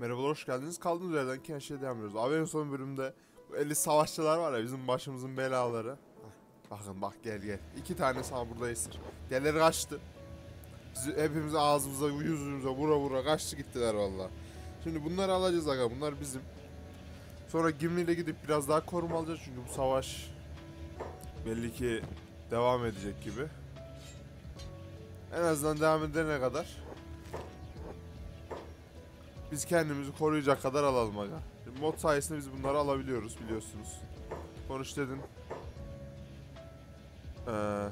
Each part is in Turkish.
Merhabalar, hoş geldiniz. Kaldığımız yerden Kenşe'ye devam ediyoruz. Abi en son bölümde bu 50 savaşçılar var ya, bizim başımızın belaları. Bakın bak, gel gel. İki tane sağ burada esir. Diğerleri kaçtı. Hepimiz ağzımıza yüzümüze vura vura kaçtı gittiler valla. Şimdi bunları alacağız aga, bunlar bizim. Sonra Gimli ile gidip biraz daha koruma alacağız çünkü bu savaş belli ki devam edecek gibi. En azından devam edene kadar biz kendimizi koruyacak kadar alalım aga. Şimdi mod sayesinde biz bunları alabiliyoruz biliyorsunuz. Konuş dedin. Ee,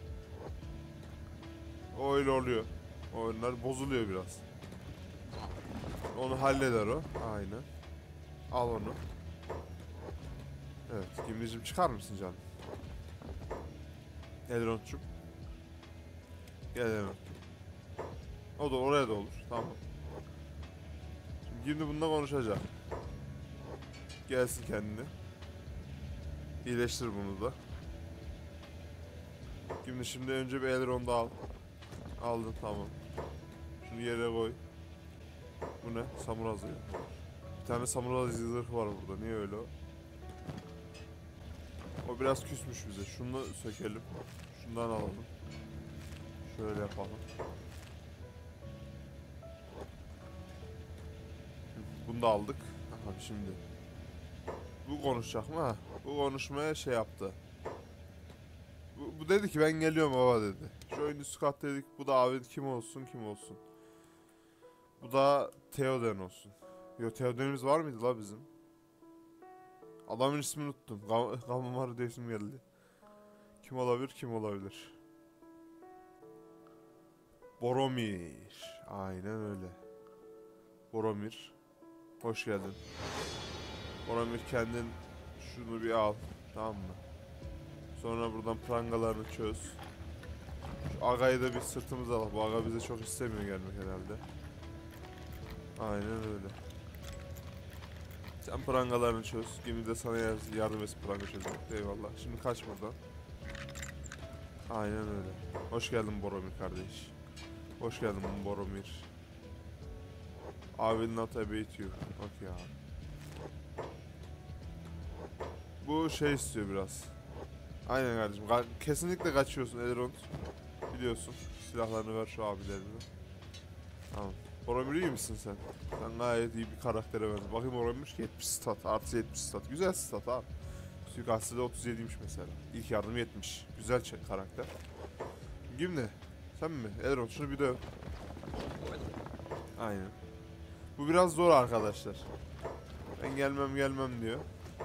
O öyle oluyor. O oyunlar bozuluyor biraz. Onu halleder o. Aynen. Al onu. Evet. Gimlicim çıkar mısın canım? Elrond'cum. Gel Elrond. O da oraya da olur. Tamam. Şimdi Gimli bununla konuşacak. Gelsin kendini. İyileştir bunu da. Gimli şimdi önce bir Elrond'u al. Aldın, tamam. Şunu yere koy. Bu ne? Samuray zırhı. Bir tane samuray zırhı var burada. Niye öyle o? O biraz küsmüş bize. Şunu sökelim. Şundan alalım. Şöyle yapalım. Bunu da aldık. Aha, şimdi. Bu konuşacak mı? Ha? Bu konuşmaya şey yaptı. Bu dedi ki ben geliyorum baba dedi. Şu oyun üst kat dedik. Bu da abi kim olsun kim olsun. Bu da Theoden olsun. Yo, Theoden'imiz var mıydı la bizim? Adamın ismini unuttum. Gamamar diye isim geldi. Kim olabilir kim olabilir? Boromir. Aynen öyle. Boromir. Hoş geldin. Boromir, kendin şunu bir al. Tamam mı? Sonra buradan prangalarını çöz. Şu Aga'yı da bir sırtımıza al. Bu Aga bize çok istemiyor gelmek herhalde. Aynen öyle. Sen prangalarını çöz. Gemi de sana yardım etsin pranga çözmek. Eyvallah. Şimdi kaç buradan. Aynen öyle. Hoş geldin Boromir kardeş. Hoş geldin Boromir. I will not abate you. Okey abi. Bu şey istiyor biraz. Aynen kardeşim. Kesinlikle kaçıyorsun Elrond. Biliyorsun. Silahlarını ver şu abilerine. Tamam. Boromir iyi misin sen? Sen gayet iyi bir karaktere benziyorsun. Bakayım Boromir 70 stat. Artı 70 stat. Güzel stat abi. Suikastı da 37'ymiş mesela. İlk yardım 70. Güzel karakter. Gimli. Sen mi? Elrond şunu bir döv. Aynen. Bu biraz zor arkadaşlar. Ben gelmem diyor.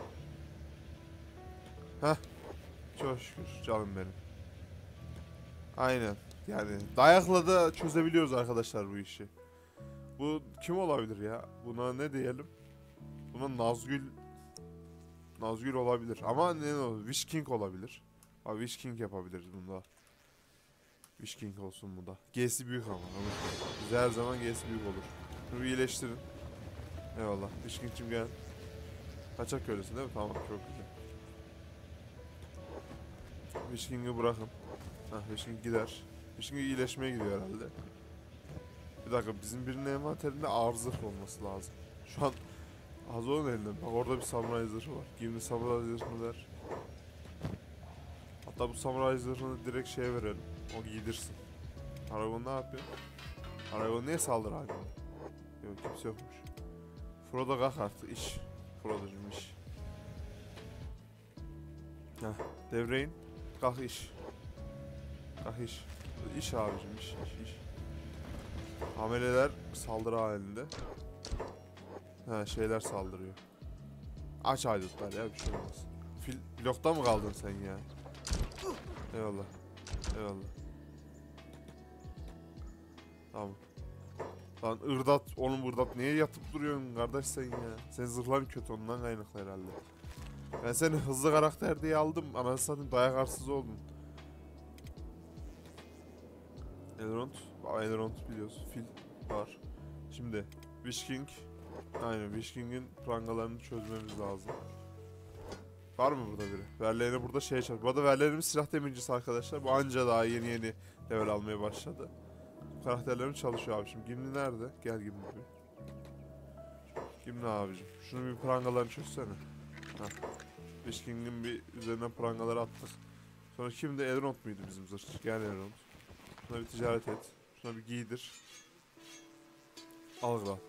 Heh. Çok şükür canım benim. Aynen. Yani dayakla da çözebiliyoruz arkadaşlar bu işi. Bu kim olabilir ya? Buna ne diyelim? Buna Nazgül olabilir. Ama ne o? Witch King olabilir. Abi Witch King yapabiliriz bunda. Witch King olsun bu da. G'si büyük ama. Bize her zaman G'si büyük olur. Şunu iyileştirin. Eyvallah. Witch King'cim gel. Kaçak kölesin değil mi? Tamam, çok güzel. Witch King'i bırakın. Hah, Witch King gider. Witch King iyileşmeye gidiyor herhalde. Bir dakika, bizim birinin envanterinde ağır zırh olması lazım. Şu an Hazo'nun elinde. Bak orada bir samuray zırhı var. Gimli samuray zırhını ver. Hatta bu samuray zırhını direkt şeye verelim. O giydirsin. Aragorn ne yapıyor? Aragorn niye saldırı halinde? Yok, kimse yokmuş. Frodo kalk artık, iş. Frodo'cum iş. Heh, devreyin. Kalk iş. Kalk iş. İş abicim, iş. Hameleler saldırı halinde. Ha, şeyler saldırıyor. Aç haydutlar ya, bir şey olmaz. Blokta mı kaldın sen ya? Eyvallah. Eyvallah. Tamam. Lan ırdat, oğlum ırdat niye yatıp duruyorsun kardeş sen ya? Senin zırhların kötü, ondan kaynaklı herhalde. Ben seni hızlı karakter diye aldım, anasını satayım dayak arsız oldun. Elrond biliyorsun, fil var. Şimdi Witch King. Aynen, Witch King'in prangalarını çözmemiz lazım. Var mı burada biri? Verlerine burada şey çalışıyor. Bu arada Verlerimiz silah demircisi arkadaşlar. Bu anca daha yeni level almaya başladı. Bu karakterlerim çalışıyor abi. Şimdi Gimli nerede? Gel Gimli bir. Kim ne abicim? Şunu bir prangalarını çözsene. Hah. Witch King'in bir üzerine prangaları attık. Sonra kimdi? Elrond muydu bizim zırh? Gel Elrond. Şuna bir ticaret et. Şuna bir giydir. Al kral.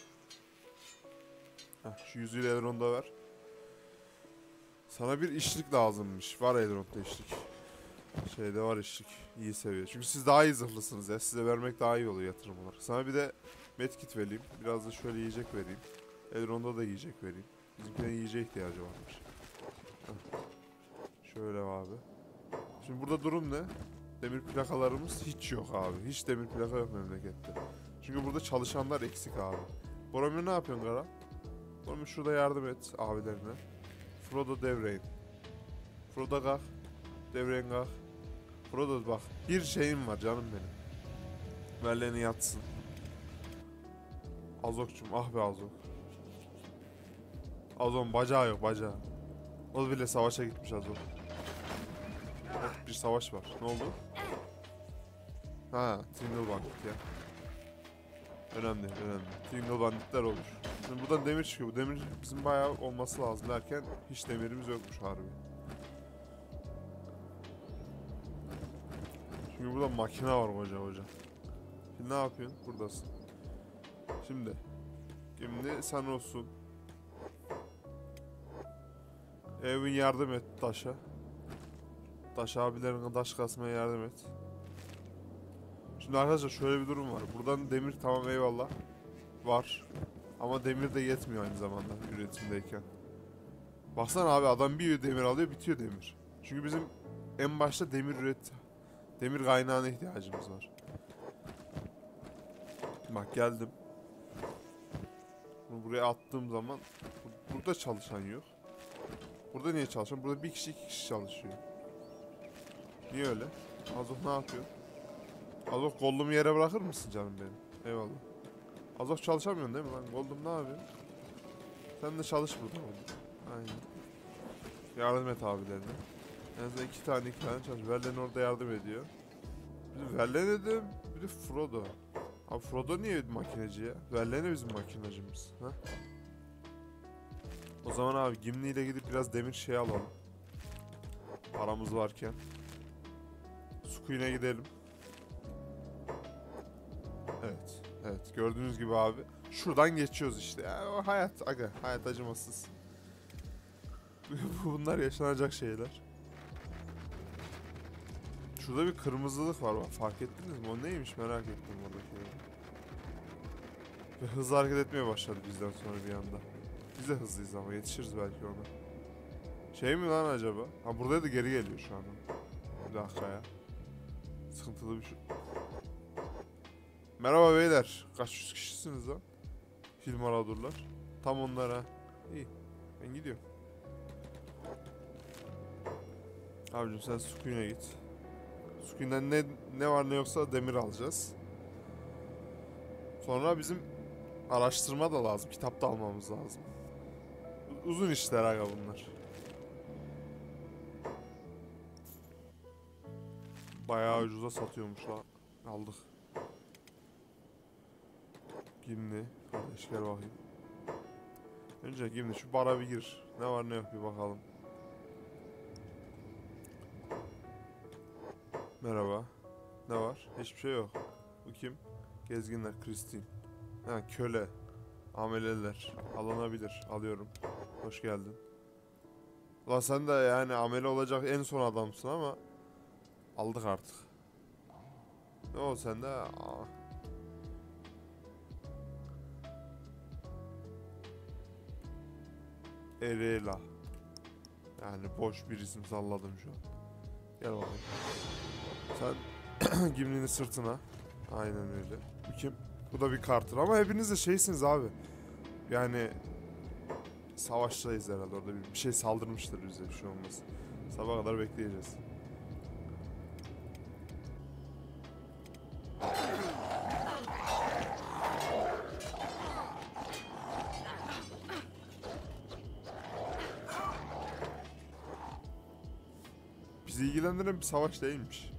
Heh, şu yüzüğü Elrond'a ver. Sana bir işlik lazımmış. Var Elrond'da işlik. Şeyde var işlik. İyi seviye. Çünkü siz daha iyi zırhlısınız ya. Size vermek daha iyi oluyor yatırım olarak. Sana bir de medkit vereyim. Biraz da şöyle yiyecek vereyim. Elrond'a da yiyecek vereyim. Bizimkine yiyeceğe ihtiyacı varmış. Heh. Şöyle abi. Şimdi burada durum ne? Demir plakalarımız hiç yok abi. Hiç demir plaka yok memlekette. Çünkü burada çalışanlar eksik abi. Boromir ne yapıyorsun Kara? Boromir şurada yardım et abilerine. Frodo devreyin. Frodo kalk. Devreyin kalk. Frodo bak. Bir şeyim var canım benim. Verlerini yatsın. Azok'cum ah be Azok. Azok'un bacağı yok bacağı. O bile savaşa gitmiş Azok. Evet, bir savaş var. Ne oldu? Ha, Tindle Bandit ya. Önemli, önemli. Tindle Banditler olur. Şimdi buradan demir çıkıyor. Bu demir bizim bayağı olması lazım derken hiç demirimiz yokmuş harbi. Çünkü burada makine var hoca. Şimdi ne yapıyorsun? Buradasın. Şimdi sen olsun. Evin yardım et taşa. Taş abilerine taş kasmaya yardım et. Şimdi arkadaşlar şöyle bir durum var. Buradan demir tamam eyvallah. Var. Ama demir de yetmiyor aynı zamanda üretimdeyken. Baksana abi adam bir demir alıyor bitiyor demir. Çünkü bizim en başta demir kaynağına ihtiyacımız var. Bak geldim. Bunu buraya attığım zaman burada çalışan yok. Burada niye çalışan? Burada bir kişi iki kişi çalışıyor. Niye öyle? Azok ne yapıyor? Azok Gollum'u yere bırakır mısın canım benim? Eyvallah. Azok çalışamıyorsun değil mi lan? Gollum ne yapıyor? Sen de çalış burada Gollum. Aynen. Yardım et abilerine. En azından iki tane çalış. Verlen orada yardım ediyor. Bizim Verlen dedim. Bir de Frodo. Abi Frodo niye makineci ya? Verlen de bizim makinacımız. Ha? O zaman abi Gimli ile gidip biraz demir şey alalım. Paramız varken. Sukuyu'na gidelim. Evet. Evet. Gördüğünüz gibi abi. Şuradan geçiyoruz işte. Yani o hayat. Aga. Hayat acımasız. Bunlar yaşanacak şeyler. Şurada bir kırmızılık var. Bak, fark ettiniz mi? O neymiş merak ettim oradaki. Ve hızlı hareket etmeye başladı bizden sonra bir anda. Biz de hızlıyız ama yetişiriz belki ona. Şey mi lan acaba? Ha burada da geri geliyor şu an. Bir dakika ya. Sıkıntılı bir şey. Merhaba beyler. Kaç yüz kişisiniz lan? Film aradurlar. Tam onlara. İyi. Ben gidiyorum. Abicim sen Sukuyu'na git. Sukuyu'dan ne var ne yoksa demir alacağız. Sonra bizim araştırma da lazım. Kitap da almamız lazım. Uzun işler aga bunlar. Bayağı ucuza satıyormuş lan. Aldık. Gimli. Kardeş gel bakayım. Önce Gimli şu bara bir gir. Ne var ne yok bir bakalım. Merhaba. Ne var? Hiçbir şey yok. Bu kim? Gezginler. Christine. Ha köle. Ameleler. Alınabilir. Alıyorum. Hoş geldin. Ulan sen de yani amele olacak en son adamsın ama aldık artık. Ne oldu sende? Erela. Yani boş bir isim salladım şu an. Gel bakayım. Sen Gimli'nin sırtına. Aynen öyle. Bu kim? Bu da bir Carter ama hepiniz de şeysiniz abi. Yani savaştayız herhalde orada bir şey saldırmıştır bize bir şey olmaz. Sabah kadar bekleyeceğiz. Bizi ilgilendiren bir savaş değilmiş.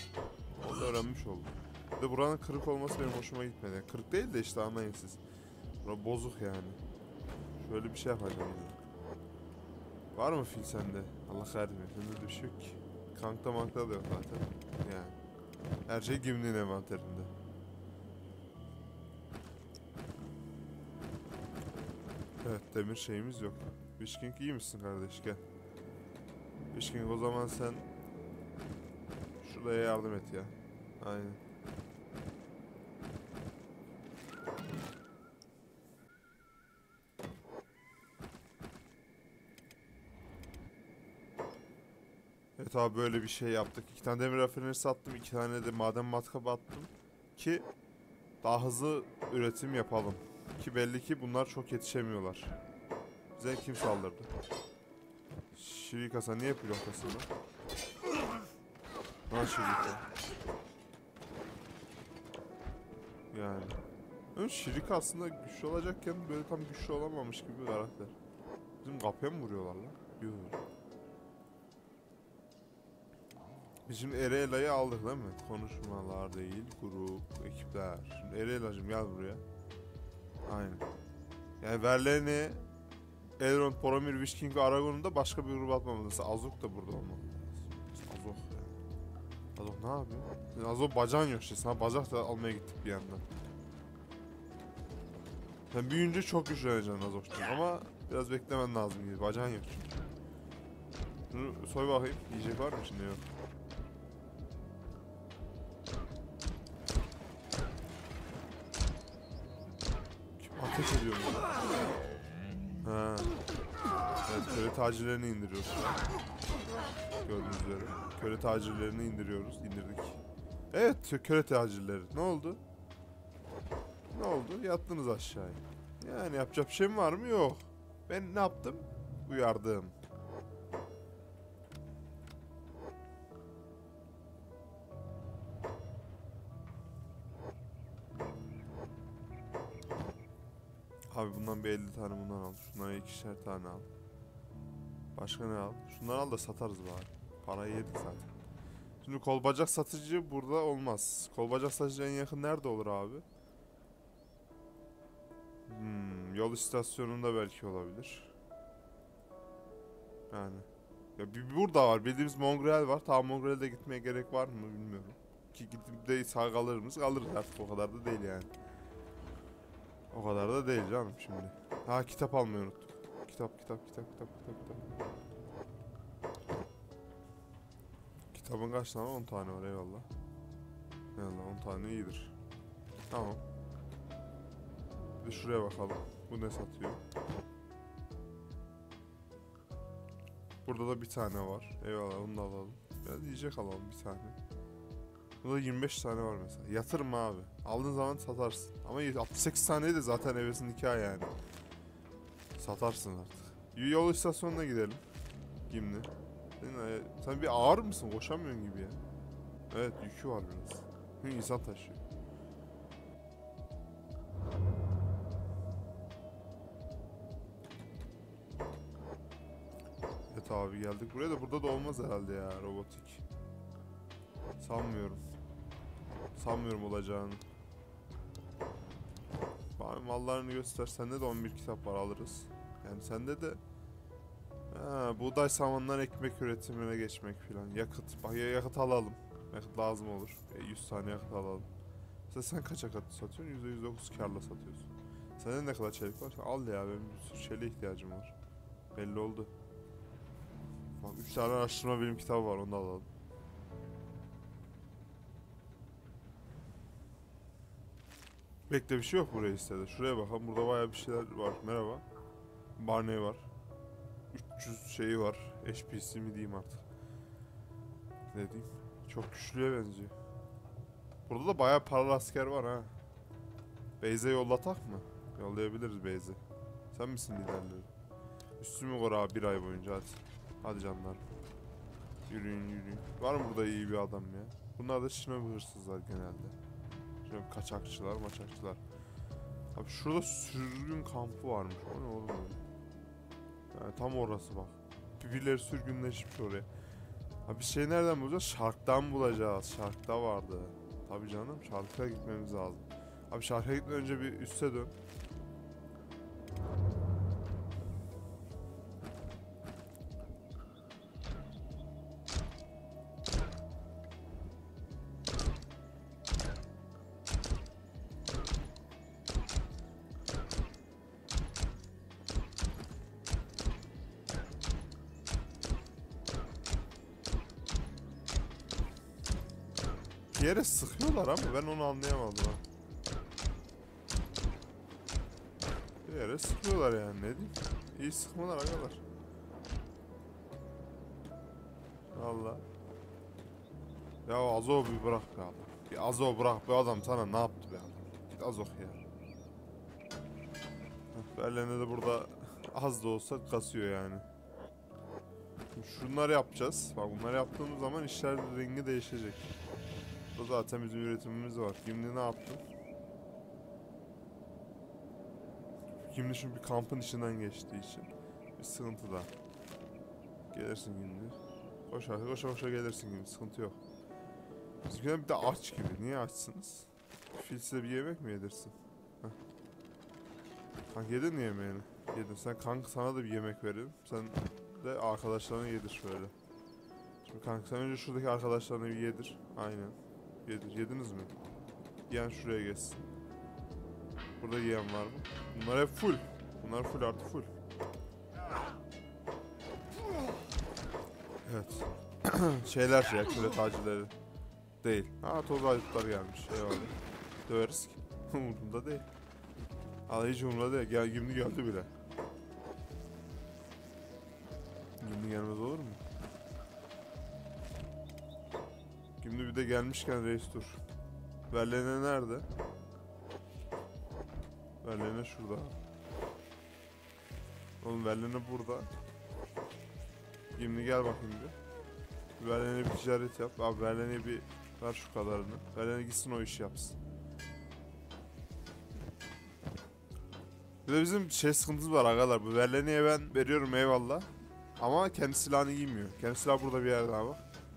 Onu da öğrenmiş oldum. Bir de buranın kırık olması benim hoşuma gitmedi. Yani kırık değil de işte anlayın siz. Bura bozuk yani. Şöyle bir şey yapacağım. Var mı fil sende? Allah kahretmesin. Sende de bir şey yok ki. Kankta mankta da yok zaten. Yani. Her şey Gimli'nin envanterinde. Evet, demir şeyimiz yok. Wishking iyi misin kardeş, gel. Wishking, o zaman sen şuraya yardım et ya. Aynen. Evet abi, böyle bir şey yaptık. 2 tane demir rafineri sattım. 2 tane de maden matkabı attım. Ki daha hızlı üretim yapalım. Ki belli ki bunlar çok yetişemiyorlar. Bize kim saldırdı? Şirikasa niye pilottasın lan? Lan Şirika. Yani. Ön Şirika aslında güçlü olacakken böyle tam güçlü olamamış gibi bir karakter. Bizim kapıya mı vuruyorlar lan? Yok. Biz şimdi Erela'yı aldık değil mi? Konuşmalar değil, grup, ekipler. Şimdi Erela'cığım gel buraya. Aynen. Yani Verlaine, Elrond, Boromir, Witch ve Aragorn'u da başka bir grup atmamız. Azok da burada olmalı. Azok ya. Azok ne yapıyor? Azok bacağın yok işte. Sana bacak da almaya gittik bir yandan. Sen büyüyünce çok güçleneceksin Azok'cum ama biraz beklemen lazım gibi. Bacağın yok çünkü. Şunu soy bakayım. Yiyecek var mı içinde? Yok. Ateş ediyor mu? Ha. Evet, köle tacirlerini indiriyoruz. Gördüğünüz üzere. Köle tacirlerini indiriyoruz. İndirdik. Evet, köle tacirleri. Ne oldu? Ne oldu? Yattınız aşağıya. Yani yapacak bir şeyim var mı? Yok. Ben ne yaptım? Uyardım. Abi bundan bir 50 tane bundan al. Şundan 2'şer tane al. Başka ne al? Şunları al da satarız bari. Parayı yedik zaten. Şimdi kolbacak satıcı burada olmaz. Kolbacak satıcı en yakın nerede olur abi? Yol istasyonunda belki olabilir. Yani. Ya bir burada var. Bildiğimiz Mongrel var. Tamam, Mongrel'de gitmeye gerek var mı bilmiyorum. Ki gidip de sağ kalır mıyız? Kalırız artık, o kadar da değil yani. O kadar da değil canım şimdi. Ha, kitap almayı unuttuk. Kitap. Kitabın kaç tane? 10 tane var, eyvallah. Eyvallah, 10 tane iyidir. Tamam. Bir de şuraya bakalım. Bu ne satıyor? Burada da bir tane var. Eyvallah, bunu da alalım. Biraz yiyecek alalım bir tane. Burada 25 tane var mesela. Yatırma abi. Aldığın zaman satarsın. Ama 68 tane de zaten hevesin hikaye yani. Satarsın artık. Yol istasyonuna gidelim. Gimli. Sen bir ağır mısın? Koşamıyorsun gibi ya. Evet, yükü var biraz. İnsan taşıyor. Evet abi, geldik buraya da burada da olmaz herhalde ya, robotik. Sanmıyorum. Sanmıyorum olacağını. Bana mallarını göster. Sende de 11 kitap var, alırız. Yani sende de buğday samandan ekmek üretimine geçmek filan. Yakıt. Bak ya, yakıt alalım. Yakıt lazım olur. 100 tane yakıt alalım. Mesela sen kaça yakıt satıyorsun? %109 karla satıyorsun. Sende ne kadar çelik var? Al ya, benim bir sürü çeliğe ihtiyacım var. Belli oldu. Bak 3 tane araştırma bilim kitabı var, onu da alalım. Bekle, bir şey yok buraya istedi. Şuraya bakalım, burada bayağı bir şeyler var. Merhaba. Barney var. 300 şeyi var. HP'si mi diyeyim artık. Ne diyeyim. Çok güçlüye benziyor. Burada da bayağı paralı asker var ha. Beyze yollatak mı? Yollayabiliriz Beyze. Sen misin liderleri? Üstümü koru abi bir ay boyunca, hadi. Hadi canlar. Yürüyün. Var mı burada iyi bir adam ya? Bunlar da şinobi hırsızlar genelde. Şöyle kaçakçılar. Abi şurada sürgün kampı varmış. O ne oğlum öyle? Yani tam orası bak. Birileri sürgünleşmiş oraya. Abi şey nereden bulacağız? Shark'tan bulacağız. Shark'ta vardı. Tabii canım, Shark'a gitmemiz lazım. Abi Shark'a gitmeden önce bir üste dön. Bir yere sıkıyorlar ama ben onu anlayamadım ha. Bir yere sıkıyorlar yani, ne diyeyim. İyi sıkmalar agalar. Valla. Ya Azo bir bırak be adam. Bir Azo bırak be adam, sana ne yaptı be adam. Git Azo ya. Berlin'de de burada az da olsa kasıyor yani. Şimdi şunları yapacağız. Bak bunları yaptığımız zaman işler rengi değişecek. Bu zaten bizim üretimimiz var. Şimdi ne yaptın? Şimdi şu bir kampın içinden geçtiği için bir sıkıntı da. Gelirsin şimdi. Koşa koşa koşa gelirsin gibi, sıkıntı yok. Bizimkiler bir de aç gibi. Niye açsınız? Fil size bir yemek mi yedirsin? Heh. Kanka yedin mi yemeğini? Yedin. Sen kanka, sana da bir yemek verelim. Sen de arkadaşlarına yedir şöyle. Şimdi kanka sen önce şuradaki arkadaşlarına bir yedir. Aynen. Yedir. Yediniz mi? Yiyen şuraya geçsin. Burada yiyen var mı? Bunlar hep full. Bunlar full artı full. Evet. Şeyler ya, köle tacirleri. Değil. Ha, toz aydutlar gelmiş. Eyvallah. Döveriz ki. Umurumda değil. Allah hiç umurumda değil. Gel, Gimli geldi bile. Gimli gelmez olur mu? Gimli bir de gelmişken reis dur. Verlene nerede? Verlene şurada. Oğlum Verlene burada. Gimli gel bakayım bir. Verlene bir ticaret yap. Abi Verlene bir ver şu kadarını. Verlene gitsin o işi yapsın. Bir de bizim şey sıkıntımız var agalar. Bu Verlene'ye ben veriyorum eyvallah. Ama kendi silahını giymiyor. Kendi silahı burada bir yerde abi.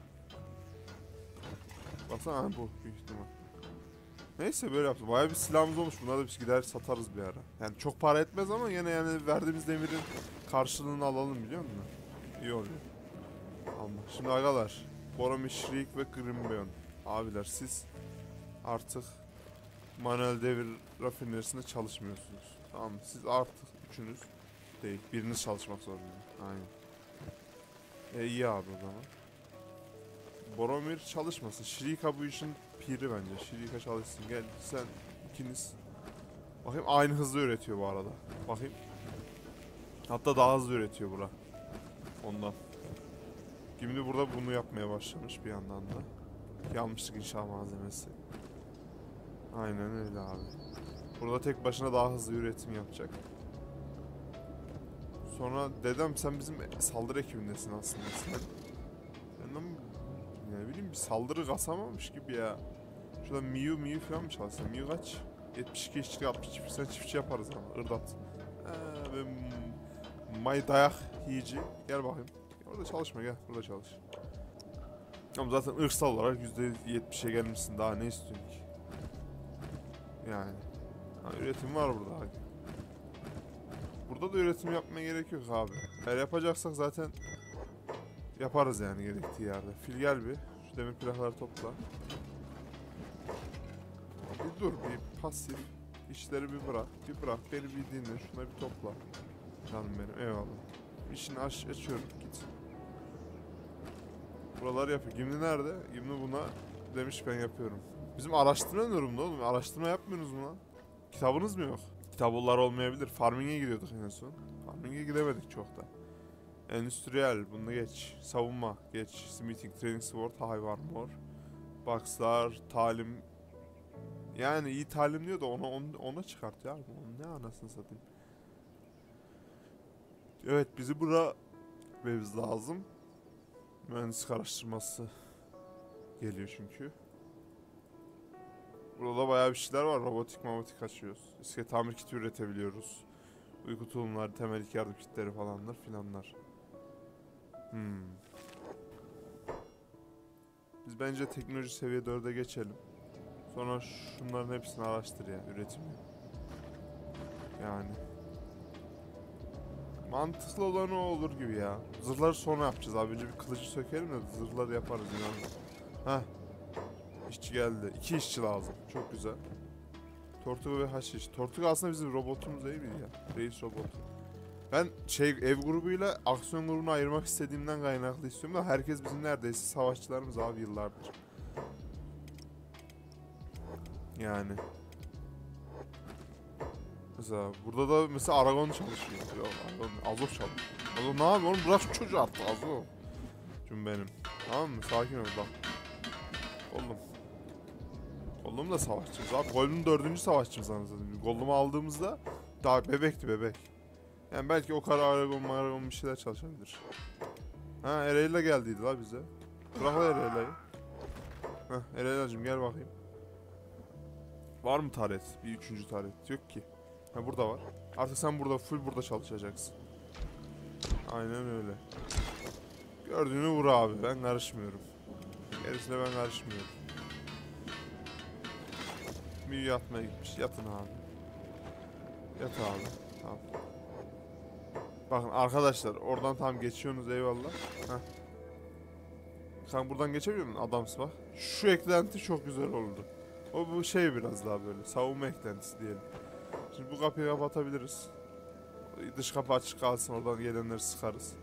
Baksana bu büyük ihtimal. Neyse böyle yaptım. Bayağı bir silahımız olmuş. Bunları da biz gider satarız bir ara. Yani çok para etmez ama yine yani verdiğimiz demirin karşılığını alalım, biliyor musun? İyi oluyor. Allah. Şimdi agalar. Boromir, Shriek ve Grimbeon. Abiler siz artık manuel devir rafinerisinde çalışmıyorsunuz. Tamam mı? Siz artık üçünüz değil. Biriniz çalışmak zorunda. Aynen. İyi abi o zaman. Boromir çalışmasın. Shriek'a bu işin piri bence. Shriek'a çalışsın. Gel sen ikiniz. Bakayım aynı hızlı üretiyor bu arada. Bakayım. Hatta daha hızlı üretiyor bura. Ondan. Şimdi burada bunu yapmaya başlamış bir yandan da. Yanmışlık inşa malzemesi. Aynen öyle abi. Burada tek başına daha hızlı üretim yapacak. Sonra dedem sen bizim saldırı ekibindesin aslında. Sen ne bileyim bir saldırı kasamamış gibi ya. Şurada Miu falan mı çalışsın? Miu kaç? 72 işçilik 62% çiftçi yaparız ama. Irdat. Ve May dayak yiyici. Gel bakayım. Orada çalışma, gel burada çalış. Ama zaten ırksal olarak %70'e gelmişsin, daha ne istiyorsun ki? Yani. Ha, üretim var burada abi. Burada da üretim yapmaya gerek yok abi. Eğer yapacaksak zaten yaparız yani gerektiği yerde. Fil gel bir. Şu demir plakaları topla. Bir dur, bir pasif. İşleri bir bırak. Bir bırak, beni bir dinle. Şuna bir topla. Canım benim, eyvallah. İşini açıyorum, git. Buralar yapıyor. Gimli nerede? Gimli buna demiş ben yapıyorum. Bizim araştırma ne durumda oğlum? Araştırma yapmıyorsunuz mu lan? Kitabınız mı yok? Kitaplar olmayabilir. Farming'e gidiyorduk en son. Farming'e gidemedik çok da. Endüstriyel, bunu geç. Savunma, geç. Smithing, Training Sword, High Armor. Boxlar, talim. Yani iyi talim diyor da ona çıkart ya. Ne anasını satayım. Evet, bizi bura vermemiz lazım. Mühendislik araştırması geliyor çünkü. Burada bayağı bir şeyler var. Robotik açıyoruz. İskelet tamir kiti üretebiliyoruz. Uyku tulumları, temel ilk yardım kitleri falanlar filanlar. Biz bence teknoloji seviye 4'e geçelim. Sonra şunların hepsini araştır ya, üretimi. Yani. Mantıklı olan o olur gibi ya. Zırhları sonra yapacağız abi. Önce bir kılıcı sökelim de zırhları yaparız inanın. Heh. İşçi geldi. 2 işçi lazım. Çok güzel. Tortuga ve Haşiş. Tortuga aslında bizim robotumuz değil mi ya? Reis robot. Ben ev grubuyla aksiyon grubunu ayırmak istediğimden kaynaklı istiyorum da herkes bizim neredeyse savaşçılarımız abi yıllardır. Yani. Mesela burada da mesela Aragon çalışıyor. Yok, Aragon, Azov çalışıyor. Azov ne yapıyor oğlum? Bırak şu çocuğu artık Azov. Şimdi benim. Tamam mı? Sakin ol bak. Oğlum. Gollum da savaşçımız abi. Gollum'un 4. savaşçımız anasını. Gollum'u aldığımızda daha bebekti bebek. Yani belki o kadar Aragon bir şeyler çalışabilir. Ha Ereyla geldiydi la bize. Bırak la Ereyla'yı. Heh Ereyla'cım gel bakayım. Var mı taret? Bir 3. taret. Yok ki. Ha burada var. Artık sen burada full burada çalışacaksın. Aynen öyle. Gördüğünü vur abi. Ben karışmıyorum. Gerisine ben karışmıyorum. Büyü yatmaya gitmiş. Yatın abi. Yat abi. Tamam. Bakın arkadaşlar oradan tam geçiyorsunuz eyvallah. Heh. Sen buradan geçemiyor musun? Adamsı bak. Şu eklenti çok güzel oldu. O bu şey biraz daha böyle savunma eklentisi diyelim. Şimdi bu kapıyı kapatabiliriz. Dış kapı açık kalsın, oradan gelenleri sıkarız.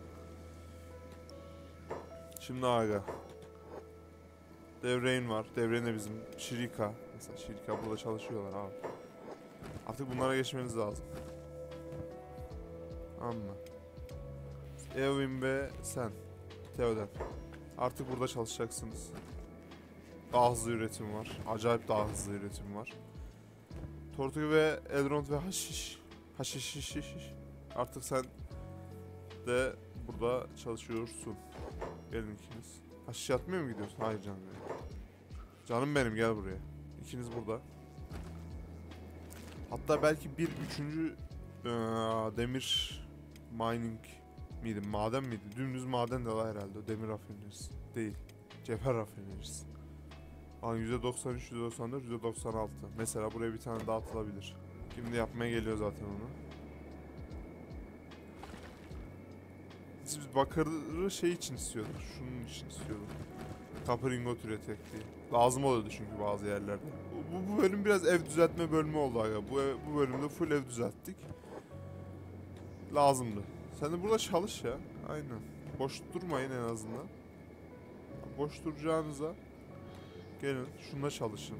Şimdi aga. Devreyn var. Devreyn de bizim Şirika. Mesela Şirika burada çalışıyorlar abi. Artık bunlara geçmeniz lazım. Tamam mı? Eowyn ve sen. Theoden. Artık burada çalışacaksınız. Daha hızlı üretim var. Acayip daha hızlı üretim var. Tortuga ve Elrond ve Haşiş. Artık sen de burada çalışıyorsun. Gelin ikiniz. Haşiş atmıyor mu gidiyorsun? Hayır canım benim. Canım benim gel buraya. İkiniz burada. Hatta belki bir üçüncü demir mining miydi? Maden miydi? Dümdüz maden de var herhalde. O demir rafinerisi. Değil. Cevher rafinerisi. %93, %94, %96. Mesela buraya bir tane daha atılabilir. Şimdi yapmaya geliyor zaten onu. Biz bakırı şey için istiyorduk. Şunun için istiyorduk. Copper ingot üretek diye. Lazım oluyordu çünkü bazı yerlerde. Bu bölüm biraz ev düzeltme bölümü oldu aga. Bu bölümde full ev düzelttik. Lazımdı. Sen de burada çalış ya. Aynen. Boş durmayın en azından. Boş duracağınıza gelin şunda çalışın.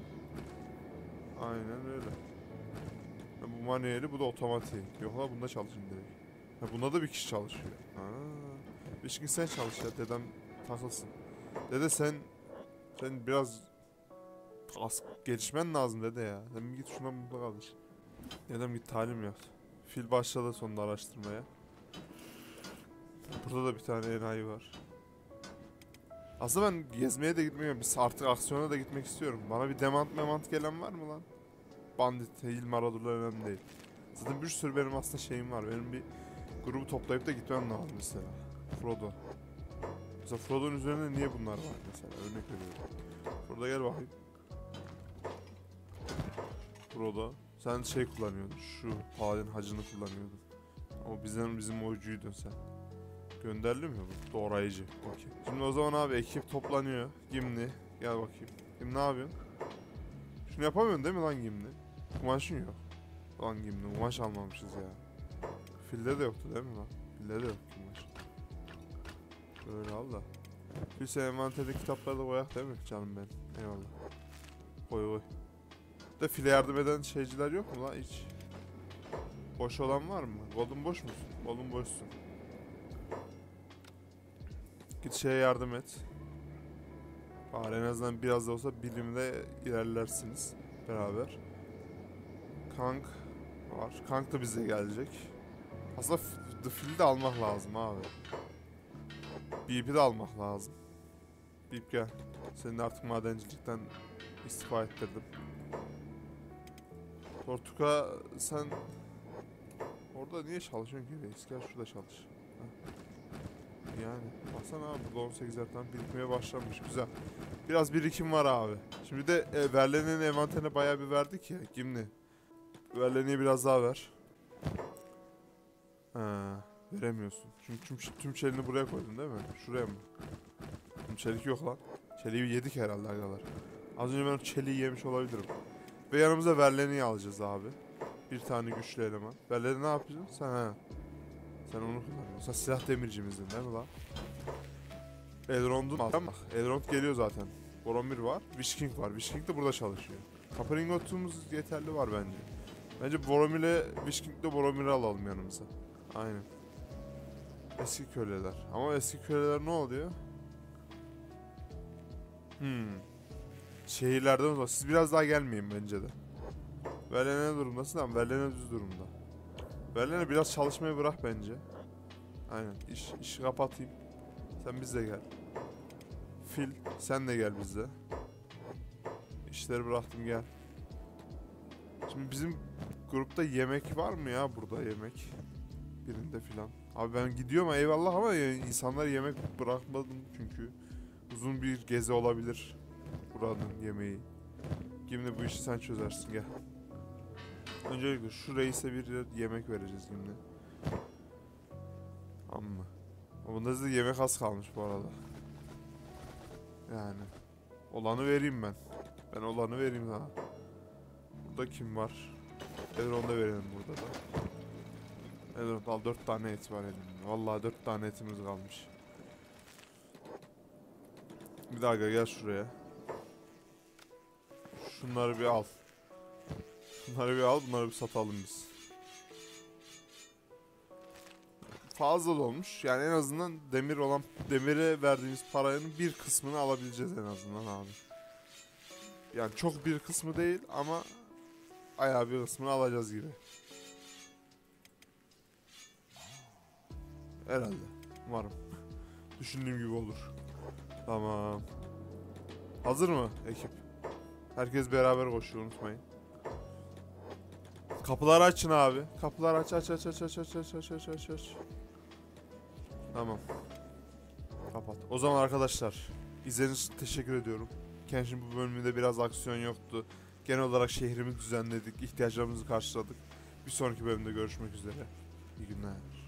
Aynen öyle. Bu manueli, bu da otomatik. Yok la bunda çalışın direkt. Ha, bunda da bir kişi çalışıyor. Ha. Bir gün sen çalış ya, dedem takılsın. Dede sen biraz gelişmen lazım dede ya. Sen git şuna burada kalış. Dedem git talim yap. Fil başladı sonunda araştırmaya. Burada da bir tane enayi var. Aslında ben gezmeye de gitmiyorum. Biz artık aksiyona da gitmek istiyorum. Bana bir demant gelen var mı lan? Bandit, değil, maradurlar önemli değil. Zaten bir sürü benim aslında şeyim var. Benim bir grubu toplayıp da gitmem lazım mesela. Frodo. Mesela Frodo'nun üzerinde niye bunlar var mesela? Örnek veriyorum. Burada gel bakayım. Frodo. Sen şey kullanıyordun. Şu paladin hacını kullanıyordun. Ama bizim oyuncuydun sen. Gönderli mi bu? Doğrayıcı. Okey. Şimdi o zaman abi ekip toplanıyor. Gimli. Gel bakayım. Gimli ne yapıyorsun? Şunu yapamıyorsun değil mi lan Gimli? Kumaşın yok. Lan Gimli kumaş almamışız ya. Filde de yoktu değil mi lan? Filde de yok kumaş. Böyle al da. Fil sen envanterde kitapları da koyak değil mi canım ben? Eyvallah. Koy. De file yardım eden şeyciler yok mu lan hiç? Boş olan var mı? Golden boş musun? Golden boşsun. Git şeye yardım et. Bari en azından biraz da olsa bilimde ilerlersiniz beraber. Kank var. Kank da bize gelecek. Aslında The Fill'i de almak lazım abi. Beep'i de almak lazım. Beep gel. Seni artık madencilikten istifa ettirdim. Tortuga sen orada niye çalışıyorsun ki reis? Gel şurada çalış. Heh. Yani baksana abi burada 18'ler tam birikmeye başlamış. Güzel. Biraz birikim var abi. Şimdi de Verlen'in envanterine bayağı bir verdik ya. Gimli. Verlen'i biraz daha ver. Ha, veremiyorsun. Çünkü tüm çelini buraya koydun değil mi? Şuraya mı? Tüm çelik yok lan. Çeliği yedik herhalde arkadaşlar. Az önce ben o çeliği yemiş olabilirim. Ve yanımıza Verlen'i alacağız abi. Bir tane güçlü eleman. Verlen'i ne yapacaksın? Sen onu kullanıyorsun. Sen silah demircimizin değil mi lan? Elrond'un bak. Elrond geliyor zaten. Boromir var. Witch King var. Witch King de burada çalışıyor. Copper ingotumuz yeterli var bence. Bence Boromir'e, Wishking'de Boromir'i alalım yanımıza. Aynen. Eski köleler. Ama eski köleler ne oluyor? Şehirlerden uzak. Siz biraz daha gelmeyin bence de. Verlene durumdasın ama Verlene düz durumda. Verlene biraz çalışmayı bırak bence. Aynen. İşi kapatayım. Sen bizle gel. Fil sen de gel bizle. İşleri bıraktım gel. Şimdi bizim grupta yemek var mı ya burada yemek? Birinde filan. Abi ben gidiyorum eyvallah ama insanlar yemek bırakmadım çünkü. Uzun bir gezi olabilir buranın yemeği. Gimli bu işi sen çözersin gel. Öncelikle şu reise bir yemek vereceğiz Gimli. Amma. Bunda size yemek az kalmış bu arada. Yani. Olanı vereyim ben. Ben olanı vereyim sana. Burada kim var? Edron'da verelim burada da. Edron al 4 tane et var elimde. Vallahi 4 tane etimiz kalmış. Bir daha gel şuraya. Şunları bir al. Bunları bir al, bunları bir satalım biz. Fazla da olmuş. Yani en azından demire verdiğimiz paranın bir kısmını alabileceğiz en azından abi. Yani çok bir kısmı değil ama ayağı bir kısmını alacağız gibi. Herhalde. Umarım. Düşündüğüm gibi olur. Tamam. Hazır mı ekip? Herkes beraber koşuyor unutmayın. Kapıları açın abi. Kapıları aç. Tamam. Kapat. O zaman arkadaşlar izlediğiniz için teşekkür ediyorum. Kenshin bu bölümünde biraz aksiyon yoktu. Genel olarak şehrimizi düzenledik. İhtiyaçlarımızı karşıladık. Bir sonraki bölümde görüşmek üzere. İyi günler.